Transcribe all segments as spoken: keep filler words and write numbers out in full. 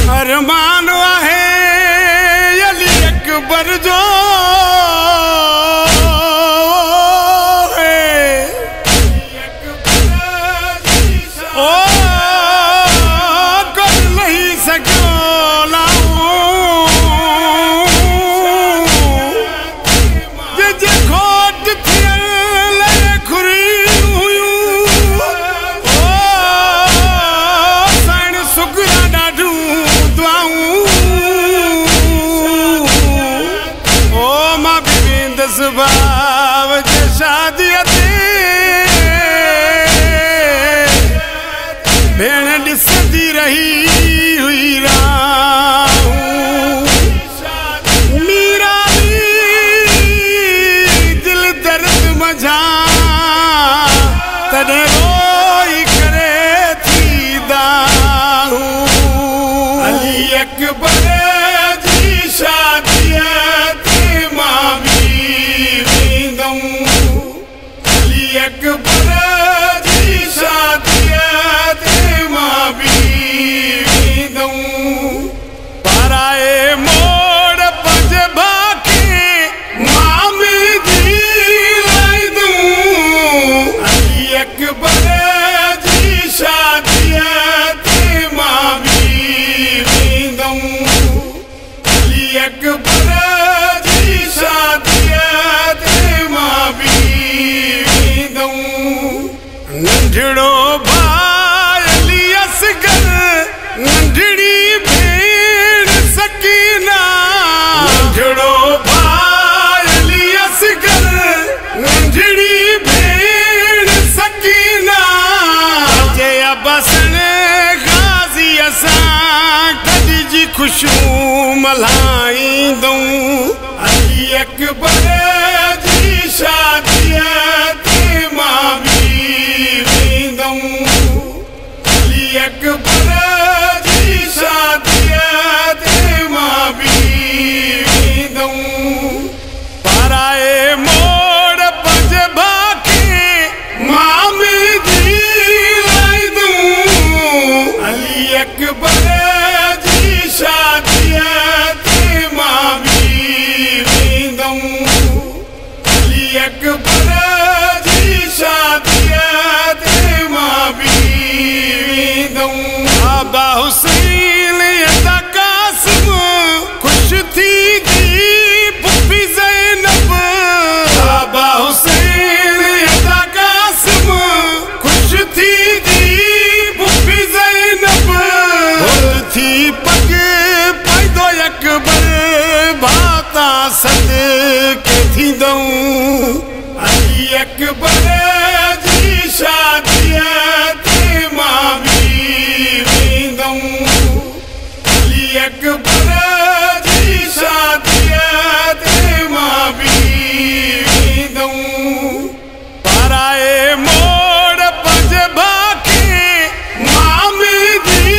अरमान आहे अली अकबर जो ओ कर नहीं सको बाब शादी भेण ॾिसंदी रही हुई मीरा दिल दर्द मझा तॾहिं रोई करे थींदा अली अकबर जी शादीअ ते मां अकबर जी शादीअ ते मां बि वेंदुमि पराए मोड़ पंज भाखे मामी जी लाईंदुमि अली अकबर जी शादीअ ते मां बि वेंदुमि अली अकबर जी शादीअ ते मां बि नंढड़ो भाई अली असगर नंढड़ी भेण सकीना नंढड़ो भाई अली असगर नंढड़ी भेण सकीना जे बसन गाज़ी असां गॾिजी खुशियूं मल्हाईंदूं अली अकबर जी शादीअ ते मां अली अकबर जी शादीअ ते मां बि वेंदुमि पराए मोड़ पंज भाखे मामी जी लाईंदुमि अली अकबर जी शादीअ ते मां बि वेंदुमि अली अकबर जी शादीअ बाबा हुसैन अदा कासिम खुश थी दी पुफी ज़ैनब बाबा हुसैन अदा कासिम खुश थी दी पुफी ज़ैनब खुद थी पग पैदो अकबर भाता सद के थींदऊं अली अकबर जी शादीअ ते मां बि वेंदुमि अली अकबर जी शादीअ ते मां बि वेंदुमि पराए मोड़ पंज भाखे मामी जी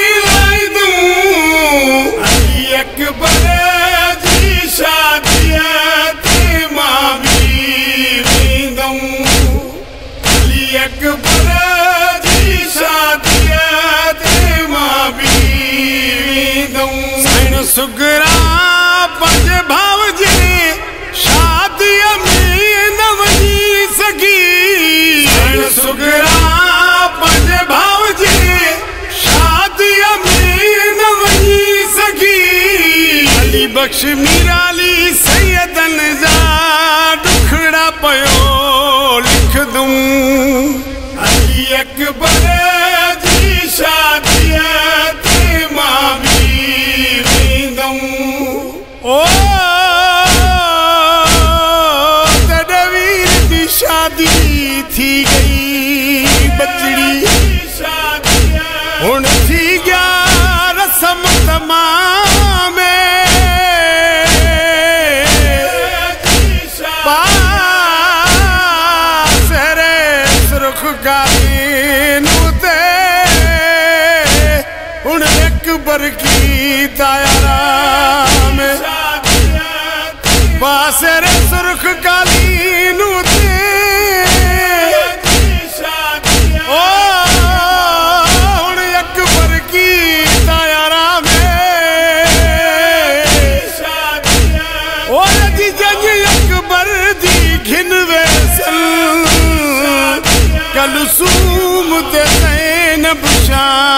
लाईंदुमि अली अकबर जी शादीअ ते मां बि वेंदुमि अली अकबर जी शादीअ ते मां बि वेंदुमि साईं सुगरा पंज भाव जे शादीअ में न वञी सघी साईं सुगरा पंज भाव जे शादीअ में न वञी सघी अली बख्श मीराली सैयदन जा दुखड़ा पयो लिखदुमि अली अकबर जी शादीअ ते मां बि वेंदुमि ओ तडवीर जी शादी थी गई बचड़ी हुण थी गया रस्म तमाम सुरख गालीनू ते हुण अकबर की तायारा में बासरे सुरख गालीनू ते ओ हुण अकबर की तायारा में ना